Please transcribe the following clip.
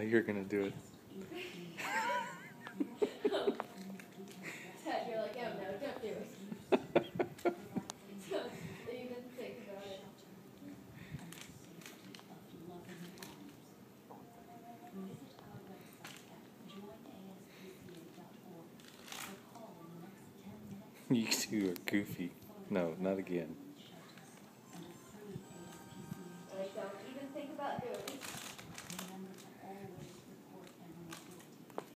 you're gonna do it. Ted, you're like, oh no, don't do it. Don't even think about it. You two are goofy. No, not again.